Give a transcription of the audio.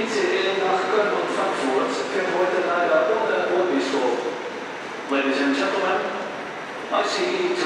fietsen in nach Köln und Frankfurt fährt heute leider ohne Ohrbischofs. Ladies and gentlemen, I see